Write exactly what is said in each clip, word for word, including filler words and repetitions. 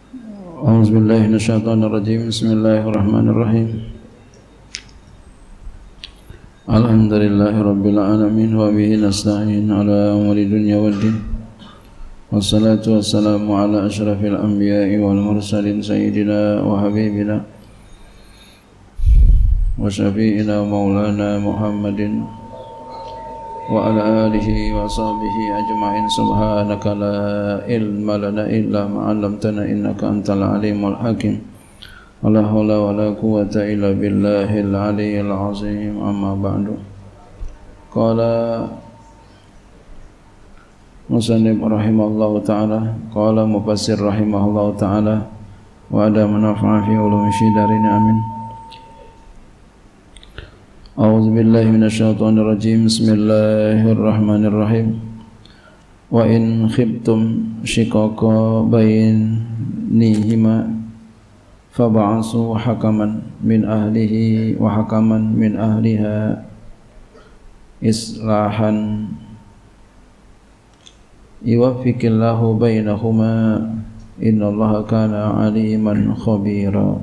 A'udzubillahi minasyaitonirrajim. Bismillahirrahmanirrahim. Alhamdulillahirabbil alamin wa bihi nasta'in ala umuri dunya waddin. Wassalatu wassalamu ala asyrafil anbiya'i wal mursalin sayyidina wa habibina wa syafi'ina maulana Muhammadin wa ala alihi wa sahbihi ajma'in. Subhanaka la ilma lana illa ma 'allamtana innaka antal alimul hakim. La haula wa la quwwata illa billahil aliyyil azim. Amma ba'du. Qala musannif rahimahullahu ta'ala, qala mufassir rahimahullahu ta'ala, wa ada manafa'a fi ulumi syiddarin amin. A'udzu billahi minasyaitonir rajim. Bismillahirrahmanirrahim. Wa in khiftum shiqaqa bainihima fab'asu hakaman min ahlihi wa hakaman min ahliha islahan yuwaffiqillahu bainahuma innallaha kana aliman khabira.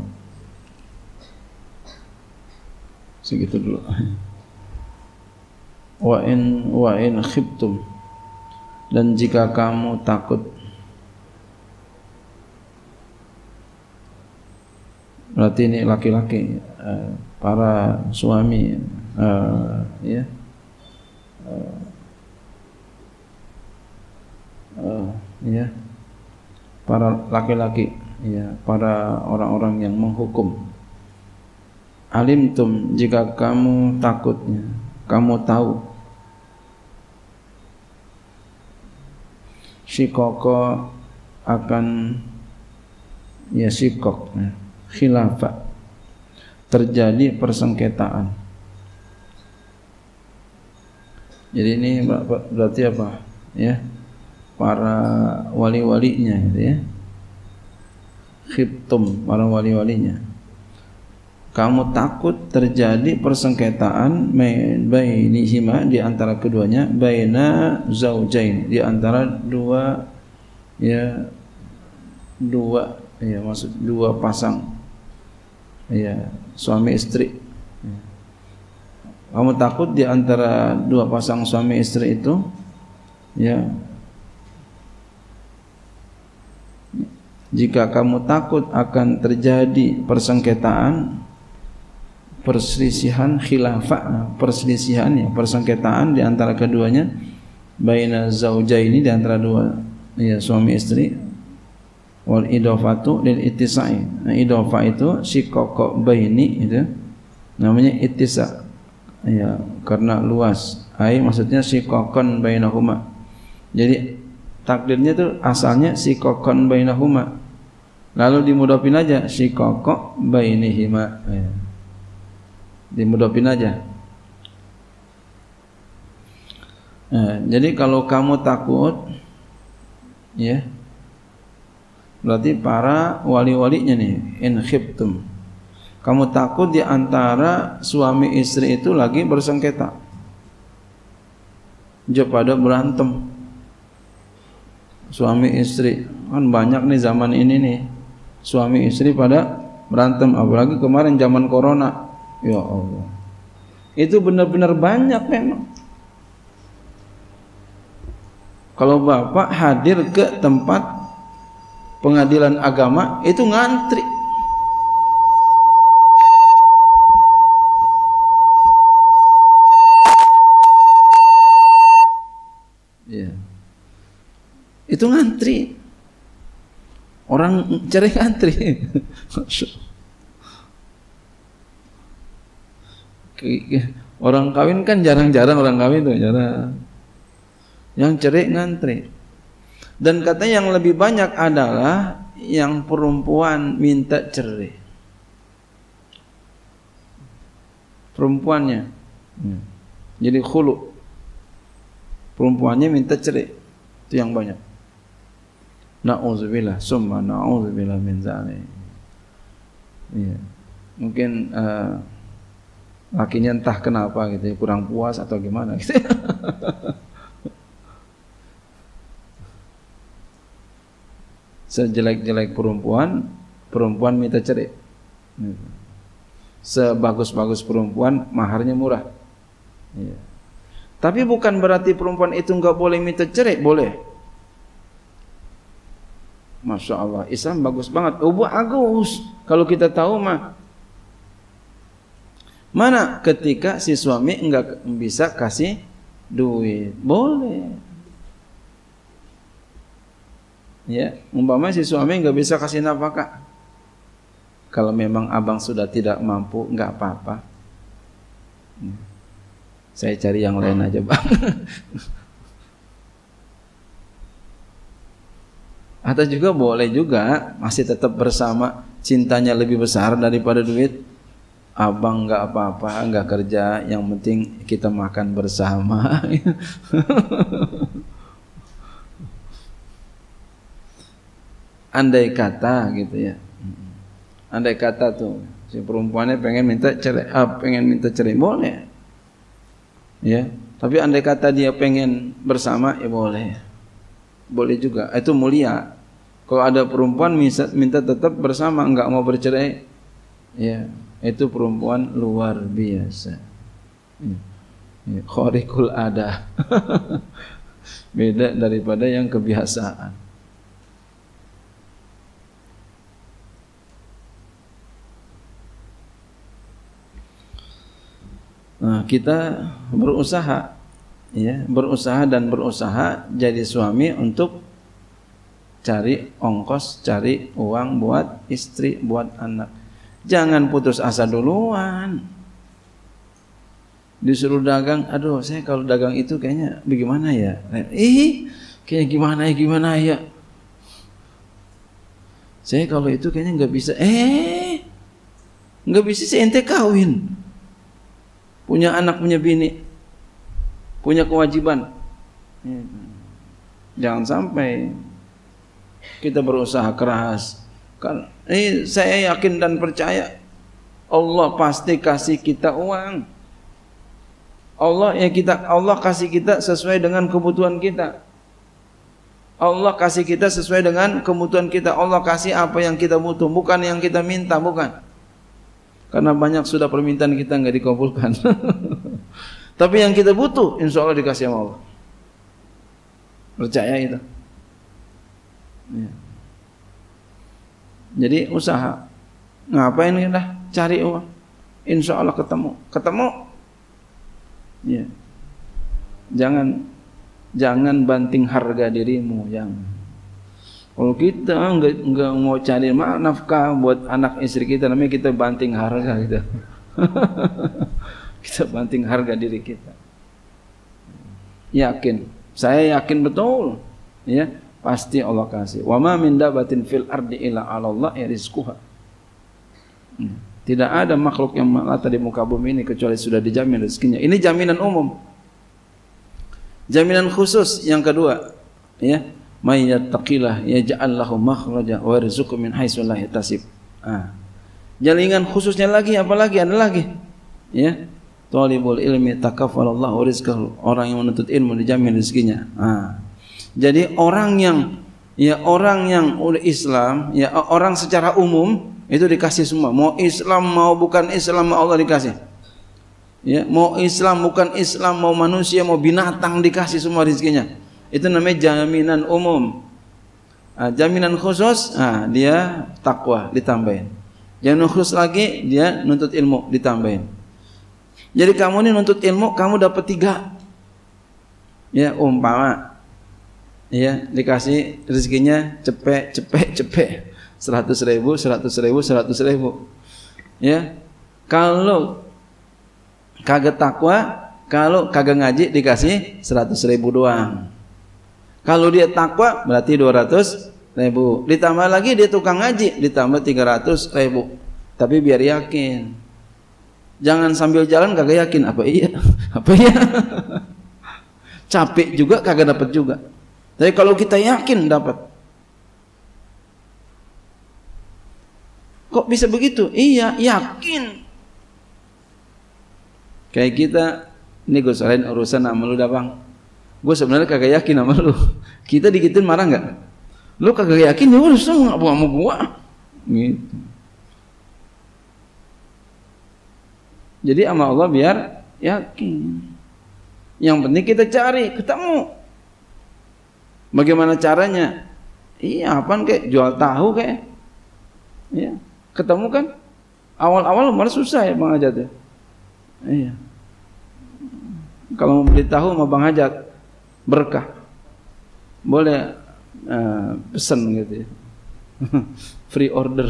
Segitu dulu. Wa in wa in khiftum, dan jika kamu takut, berarti ini laki-laki, uh, para suami, uh, ya, uh, uh, ya, para laki-laki, ya, para orang-orang yang menghukum. Alimtum, jika kamu takutnya, kamu tahu, shikoko akan, ya shikok, ya, khilafah, terjadi persengketaan. Jadi ini berarti apa? Ya, para wali-walinya, gitu ya. Khiftum, para wali-walinya. Kamu takut terjadi persengketaan bainihima, di antara keduanya, baina zaujain, di antara dua, ya, dua, ya, maksud dua pasang, ya, suami istri. Kamu takut di antara dua pasang suami istri itu, ya, jika kamu takut akan terjadi persengketaan, perselisihan khilafah, perselisihan, ya, persengketaan di antara keduanya, baina zaujaini, di antara dua, ya, suami istri. Wal idofatu lil ittisai. Nah, idofa itu shikoko baini, itu namanya ittisa, ya, karena luas. Ai maksudnya shikokon bainahuma. Jadi takdirnya itu asalnya shikokon bainahuma, lalu dimudhofin aja shikoko bainihima, ya, dimudhofin aja. Nah, jadi kalau kamu takut, ya, berarti para wali-walinya nih, in khiftum, kamu takut di antara suami istri itu lagi bersengketa, dia pada berantem, suami istri, kan banyak nih zaman ini nih, suami istri pada berantem, apalagi kemarin zaman corona. Ya Allah, itu benar-benar banyak memang. Kalau bapak hadir ke tempat pengadilan agama, itu ngantri. Ya, itu ngantri. Orang cari ngantri. Orang kawin kan jarang-jarang orang kawin tuh, jarang. Yang cerai ngantri. Dan katanya yang lebih banyak adalah yang perempuan minta cerai. Perempuannya. Jadi khulu. Perempuannya minta cerai. Itu yang banyak. Na'udzubillah, summa na'udzubillah min dzalik. Iya. Mungkin uh, lakinya entah kenapa gitu ya, kurang puas atau gimana gitu. sejelek-jelek perempuan, perempuan minta cerai. Sebagus-bagus perempuan, maharnya murah. Ya. Tapi bukan berarti perempuan itu nggak boleh minta cerai, boleh. Masya Allah, Islam bagus banget. Oh, bagus. Kalau kita tahu mah. Mana ketika si suami nggak bisa kasih duit, boleh. Ya, umpama si suami nggak bisa kasih nafkah, kalau memang abang sudah tidak mampu, nggak apa-apa, saya cari yang lain aja bang. Atau juga boleh juga masih tetap bersama, cintanya lebih besar daripada duit. Abang nggak apa-apa, nggak kerja, yang penting kita makan bersama. Andai kata gitu ya, andai kata tuh si perempuannya pengen minta cerai, ah, pengen minta cerai boleh, ya. Tapi andai kata dia pengen bersama, ya boleh, boleh juga. Itu mulia. Kalau ada perempuan minta, minta tetap bersama, enggak mau bercerai, ya itu perempuan luar biasa. Ya. Ya. Khariqul ada, beda daripada yang kebiasaan. Nah, kita berusaha, ya, berusaha dan berusaha jadi suami untuk cari ongkos, cari uang buat istri, buat anak. Jangan putus asa duluan. Disuruh dagang, aduh, saya kalau dagang itu kayaknya bagaimana ya? Ih, kayaknya gimana ya, gimana ya? Saya kalau itu kayaknya nggak bisa. Eh, nggak bisa, saya ente kawin. Punya anak, punya bini, punya kewajiban. Jangan sampai kita berusaha keras. Kan, ini saya yakin dan percaya Allah pasti kasih kita uang. Allah ya kita, Allah kasih kita sesuai dengan kebutuhan kita. Allah kasih kita sesuai dengan kebutuhan kita. Allah kasih apa yang kita butuh, bukan yang kita minta, bukan. Karena banyak sudah permintaan kita nggak dikabulkan. Tapi yang kita butuh, insya Allah dikasih sama Allah. Percaya itu. Ya. Jadi usaha. Ngapain kita cari uang? Insya Allah ketemu. Ketemu. Ya. Jangan jangan banting harga dirimu, jangan. Kalau kita enggak enggak mau cari nafkah buat anak istri kita, namanya kita banting harga gitu. Kita banting harga diri kita. Yakin, saya yakin betul, ya, pasti Allah kasih. Wa ma min dabatin fil ardi illa 'ala Allah rizquha. Tidak ada makhluk yang melata di muka bumi ini kecuali sudah dijamin rezekinya. Ini jaminan umum. Jaminan khusus yang kedua, ya. May yattaqillah yaj'al lahu makhraja wa yarzuqhu min haitsu la yahtasib. Ah. Jaminan khususnya lagi, apa lagi? Ada lagi. Ya. Talibul ilmi takaffalallahu rizqahu. Orang yang menuntut ilmu dijamin rezekinya. Ah. Jadi orang yang ya orang yang udah Islam, ya orang secara umum itu dikasih semua. Mau Islam mau bukan Islam, mau Allah dikasih. Ya, mau Islam bukan Islam, mau manusia mau binatang dikasih semua rezekinya. Itu namanya jaminan umum. Nah, jaminan khusus, nah, dia takwa ditambahin. Jaminan khusus lagi dia nuntut ilmu ditambahin. Jadi kamu ini nuntut ilmu, kamu dapat tiga. Ya umpama, ya dikasih rezekinya cepet cepet cepet, seratus ribu, seratus ribu, seratus ribu. Ya kalau kagak takwa, kalau kagak ngaji dikasih seratus ribu doang. Kalau dia takwa berarti dua ratus ribu. Ditambah lagi dia tukang ngaji, ditambah tiga ratus ribu. Tapi biar yakin. Jangan sambil jalan kagak yakin. Apa iya? Apa iya? Capek juga kagak dapat juga. Tapi kalau kita yakin dapat. Kok bisa begitu? Iya, yakin. Kayak kita, ini gue selain urusan sama lu dah bang. Gue sebenarnya kagak yakin sama lu. Kita dikitin marah nggak? Lu kagak yakin ya udah semua nggak mau gua. Gitu. Jadi sama Allah biar yakin. Yang penting kita cari, ketemu. Bagaimana caranya? Iya, apaan kayak jual tahu kayak. Iya, ketemu kan? Awal-awal malah susah ya Bang Hajat ya. Iya. Kalau mau beli tahu sama Bang Hajat berkah. Boleh uh, pesen gitu ya. Free order.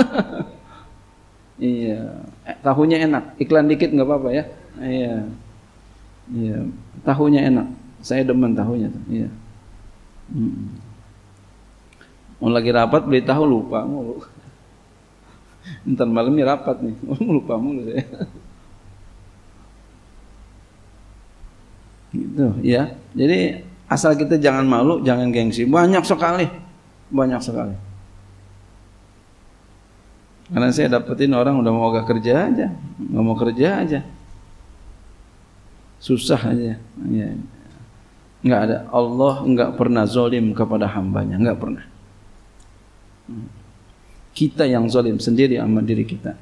Iya, tahunya enak. Iklan dikit nggak apa-apa ya. Iya. Iya, tahunya enak. Saya demen tahunya tuh. Iya. Hmm. Mau lagi rapat beli tahu lupa mulu. Entar malamnya rapat nih, lupa mulu saya. Gitu ya. Jadi asal kita jangan malu, jangan gengsi. Banyak sekali, banyak sekali. Karena saya dapetin orang udah mau gak kerja aja, nggak mau kerja aja, susah aja. Ya. Nggak ada. Allah nggak pernah zolim kepada hambanya, nggak pernah. Kita yang zolim sendiri sama diri kita.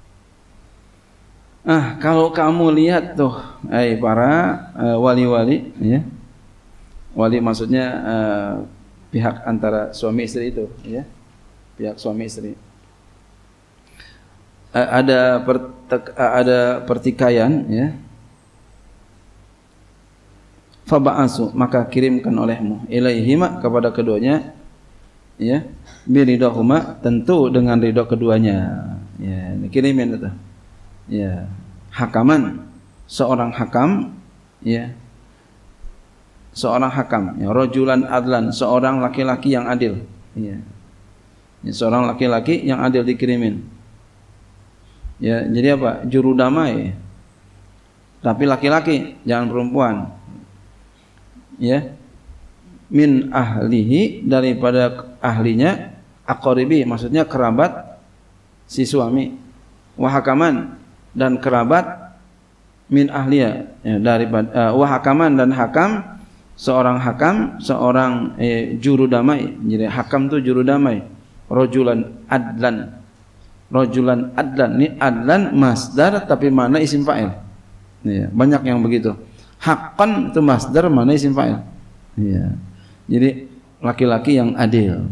Ah, kalau kamu lihat tuh, eh para wali-wali, uh, ya, wali maksudnya uh, pihak antara suami istri itu, ya, pihak suami istri. Uh, ada pertek, uh, ada pertikaian, ya. Faba'asu, maka kirimkan olehmu ilaihima kepada keduanya, ya, biridahuma, tentu dengan ridho keduanya, ya, dikirimin itu, ya, hakaman, seorang hakam, ya, seorang hakam, ya, rojulan adlan, seorang laki-laki yang adil, ya, ya, seorang laki-laki yang adil dikirimin, ya, jadi apa, juru damai, tapi laki-laki, jangan perempuan, ya, min ahlihi, daripada ahlinya, aqaribi maksudnya kerabat si suami, wahakaman, dan kerabat min ahliya, ya, daripada uh, wahakaman, dan hakam, seorang hakam, seorang eh, juru damai. Jadi hakam itu juru damai. Rojulan adlan, rojulan adlan, ini adlan masdar tapi mana isim fa'il, ya, banyak yang begitu. Haqqan itu masdar, mana isim fa'il, ya. Jadi laki-laki yang adil,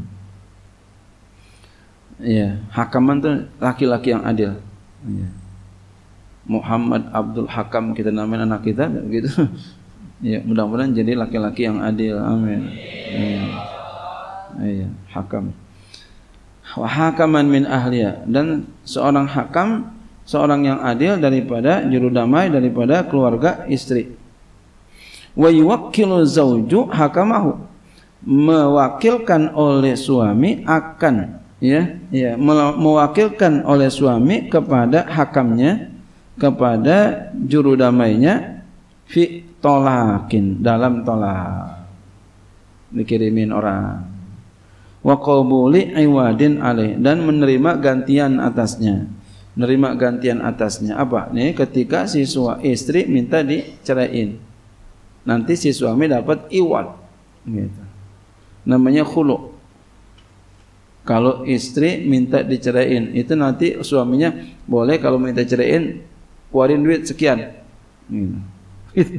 ya, hakaman itu laki-laki yang adil, ya. Muhammad Abdul Hakam kita namain anak kita gitu. Ya, mudah-mudahan jadi laki-laki yang adil. Amin. Ya. Iya, hakam. Wa hakaman min ahliya, dan seorang hakam, seorang yang adil daripada juru damai, daripada keluarga istri. Wa yuwakkilu zawju hakamahu, mewakilkan oleh suami akan, ya, ya, mewakilkan oleh suami kepada hakamnya, kepada juru damainya, fi tolakin, dalam tolak, dikirimin orang, wa qabuli iwadin alaih, dan menerima gantian atasnya, menerima gantian atasnya. Apa nih? Ketika si suami istri minta diceraiin, nanti si suami dapat iwad, gitu, namanya khulu. Kalau istri minta diceraiin, itu nanti suaminya boleh kalau minta ceraiin keluarin duit sekian, gitu.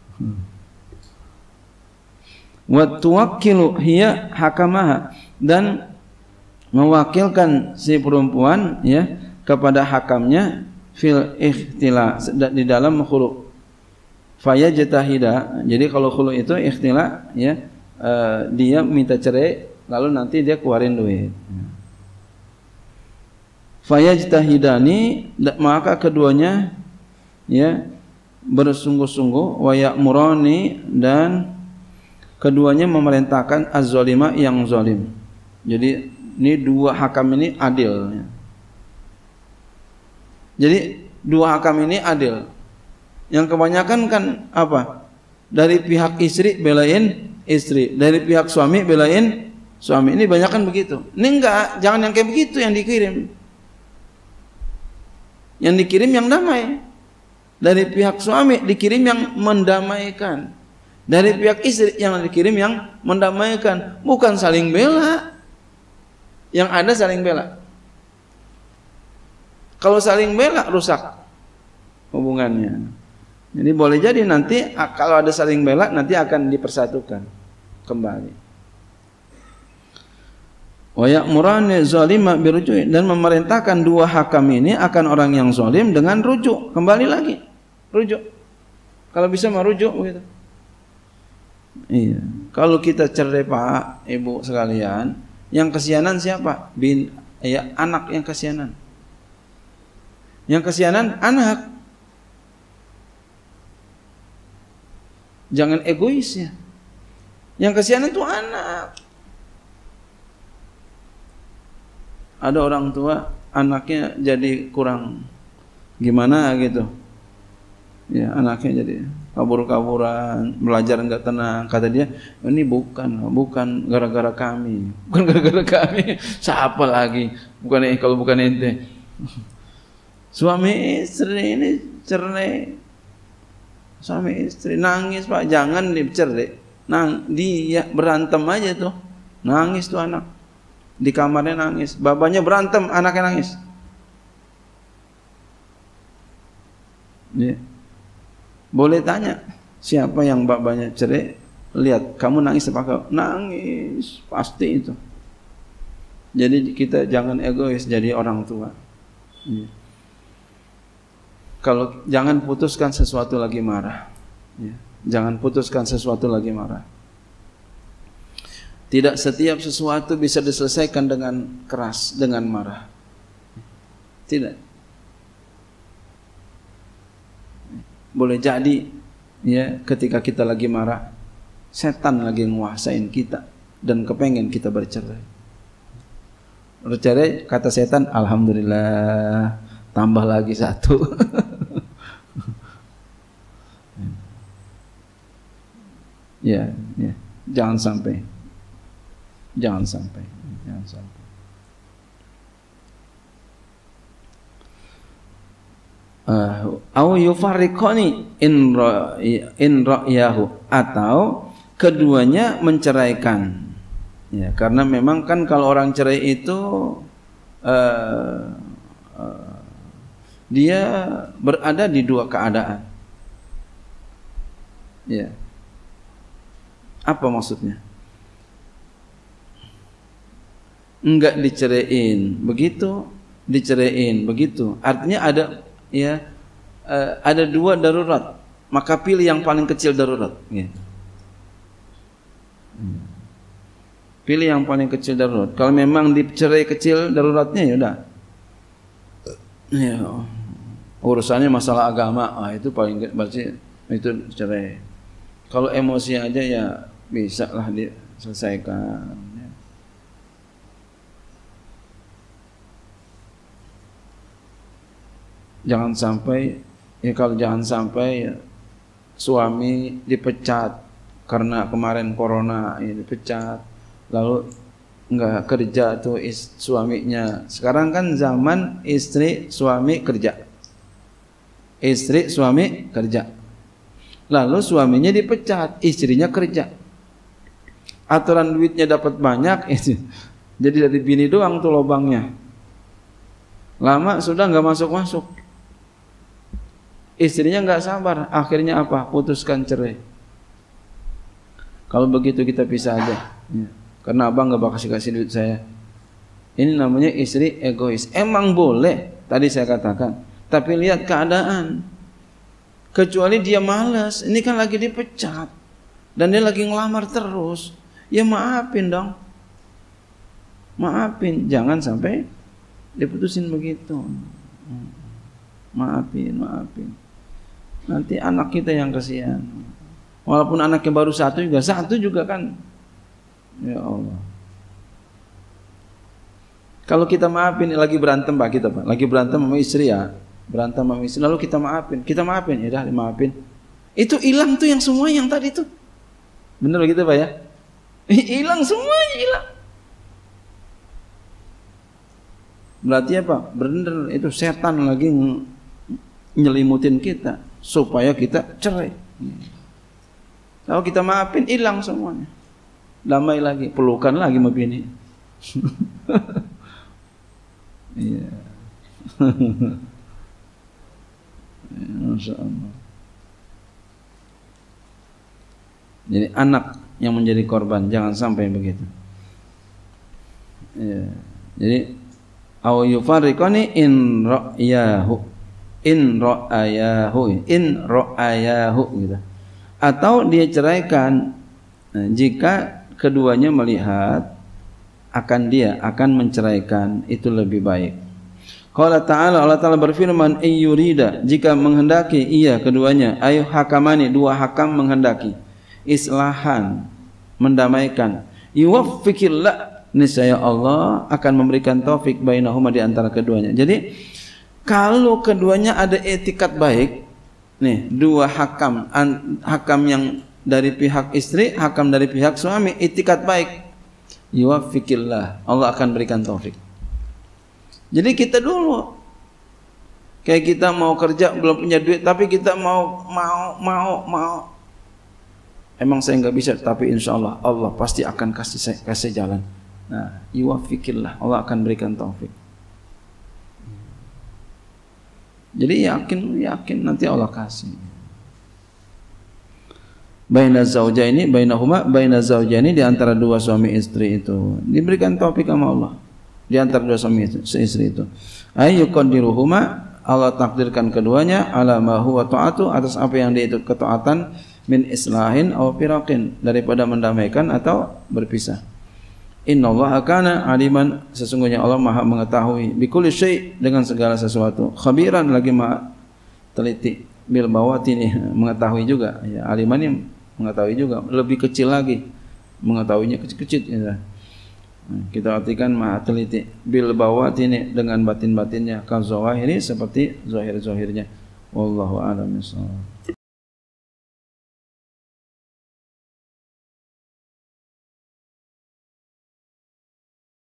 Wa tuwakkilu hiya hakamaha, dan mewakilkan si perempuan, ya, kepada hakamnya, fil ikhtila, di dalam khulu. Fayajtahida, jadi kalau khulu itu ikhtila, ya, uh, dia minta cerai lalu nanti dia keluarin duit. Fayajtahidani, maka keduanya, ya, bersungguh-sungguh, wa ya'murani, dan keduanya memerintahkan az-zalima, yang zalim. Jadi ini dua hakam ini adil, ya. Jadi dua hakam ini adil. Yang kebanyakan kan apa? Dari pihak istri belain istri, dari pihak suami belain suami. Ini banyak kan begitu. Ini enggak, jangan yang kayak begitu yang dikirim. Yang dikirim yang damai. Dari pihak suami dikirim yang mendamaikan. Dari pihak istri yang dikirim yang mendamaikan, bukan saling bela. Yang ada saling bela. Kalau saling bela rusak hubungannya. Jadi boleh jadi nanti kalau ada saling bela nanti akan dipersatukan kembali. Wa ya'murani zalima biruju' dan memerintahkan dua hakam ini akan orang yang zalim dengan rujuk, kembali lagi. Rujuk. Kalau bisa merujuk begitu. Iya. Kalau kita cerai Pak, Ibu sekalian, yang kesianan siapa? Bin ya anak yang kesianan. Yang kesianan anak. Jangan egois ya. Yang kesianan itu anak. Ada orang tua anaknya jadi kurang gimana gitu. Ya, anaknya jadi kabur-kaburan, belajar enggak tenang. Kata dia, ini bukan, bukan gara-gara kami, bukan gara-gara kami. Siapa lagi? Bukan eh, kalau bukan ente. Suami istri ini cerai, suami istri nangis Pak, jangan dicerai. Nang dia berantem aja tuh, nangis tuh anak di kamarnya nangis, babanya berantem, anaknya nangis. Ya. Boleh tanya siapa yang babanya cerai, lihat kamu nangis apa kau? Nangis pasti itu. Jadi kita jangan egois jadi orang tua. Ya. Kalau jangan putuskan sesuatu lagi marah. Ya. Jangan putuskan sesuatu lagi marah. Tidak setiap sesuatu bisa diselesaikan dengan keras, dengan marah. Tidak. Boleh jadi ya ketika kita lagi marah, setan lagi nguasain kita dan kepengen kita bercerai. Bercerai kata setan, alhamdulillah tambah lagi satu. Ya, ya, jangan sampai, jangan sampai, jangan sampai. Au yufarriqani in ra in ra'yahu, atau keduanya menceraikan. Ya, karena memang kan kalau orang cerai itu uh, uh, dia berada di dua keadaan. Ya. Apa maksudnya? Enggak diceraiin, begitu diceraiin, begitu. Artinya ada ya uh, ada dua darurat, maka pilih yang paling kecil darurat. Ya. Hmm. Pilih yang paling kecil darurat. Kalau memang dicerai kecil daruratnya ya udah. Ya, urusannya masalah agama, ah itu paling berarti itu cerai. Kalau emosi aja ya bisa lah diselesaikan. Ya. Jangan sampai ya kalau jangan sampai ya, suami dipecat karena kemarin corona ini dipecat, lalu enggak kerja tuh is, suaminya. Sekarang kan zaman istri suami kerja, istri suami kerja. Lalu suaminya dipecat, istrinya kerja. Aturan duitnya dapat banyak, jadi dari bini doang tuh lobangnya. Lama sudah nggak masuk-masuk. Istrinya nggak sabar, akhirnya apa? Putuskan cerai. Kalau begitu kita pisah aja. Ya. Karena abang nggak bakal kasih duit saya. Ini namanya istri egois. Emang boleh, tadi saya katakan. Tapi lihat keadaan. Kecuali dia malas, ini kan lagi dipecat dan dia lagi ngelamar terus, ya maafin dong, maafin, jangan sampai diputusin begitu. Maafin, maafin. Nanti anak kita yang kasihan. Walaupun anaknya baru satu juga, satu juga kan. Ya Allah. Kalau kita maafin, lagi berantem Pak kita Pak, lagi berantem sama istri ya. Berantem sama istri, lalu kita maafin, kita maafin, ya dah dimaafin. Itu hilang tuh yang semua yang tadi tuh. Bener begitu Pak ya? Hilang semuanya, hilang. Berarti apa? Bener itu setan lagi nyelimutin kita supaya kita cerai. Kalau kita maafin, hilang semuanya. Damai lagi, pelukan lagi sama bini. Iya. Masya Allah. Jadi anak yang menjadi korban, jangan sampai begitu. Ya. Jadi au yufarriqani in ra'yahu in ra'ayahu in ra'ayahu gitu. Atau dia ceraikan jika keduanya melihat akan dia akan menceraikan, itu lebih baik. Qala ta'ala, Allah Ta'ala berfirman, ayyurida, jika menghendaki ia keduanya, ayu hakamani, dua hakam menghendaki islahan, mendamaikan, yuwaffiqillah, niscaya Allah akan memberikan taufik bainahuma, di antara keduanya. Jadi kalau keduanya ada etikat baik, nih dua hakam, an, hakam yang dari pihak istri, hakam dari pihak suami, etikat baik, yuwaffiqillah, Allah akan berikan taufik. Jadi kita dulu kayak kita mau kerja belum punya duit, tapi kita mau mau mau mau emang saya nggak bisa, tapi insya Allah Allah pasti akan kasih kasih jalan. Nah, yuwaffiqillah, Allah akan berikan taufik. Jadi yakin yakin nanti Allah kasih. Baina zaujaini bainahuma baina zaujaini, di antara dua suami istri itu diberikan taufik sama Allah, di antara dua suami istri itu. Ayyuqaddiruhuma, Allah takdirkan keduanya ala ma huwa ta'atu, atas apa yang dia itu ketaatan, min islahin aw firaqin, daripada mendamaikan atau berpisah. Innallaha kana aliman, sesungguhnya Allah Maha mengetahui, bikulli syai', dengan segala sesuatu, khabiran, lagi Maha teliti, bil bawatini, mengetahui juga, ya, aliman ini mengetahui juga, lebih kecil lagi mengetahuinya, kecil-kecil ya. Kita artikan Maha teliti, bil bawatini, dengan batin-batinnya, ka zawahiri, seperti zahir-zahirnya. Wallahu a'lam bishawab.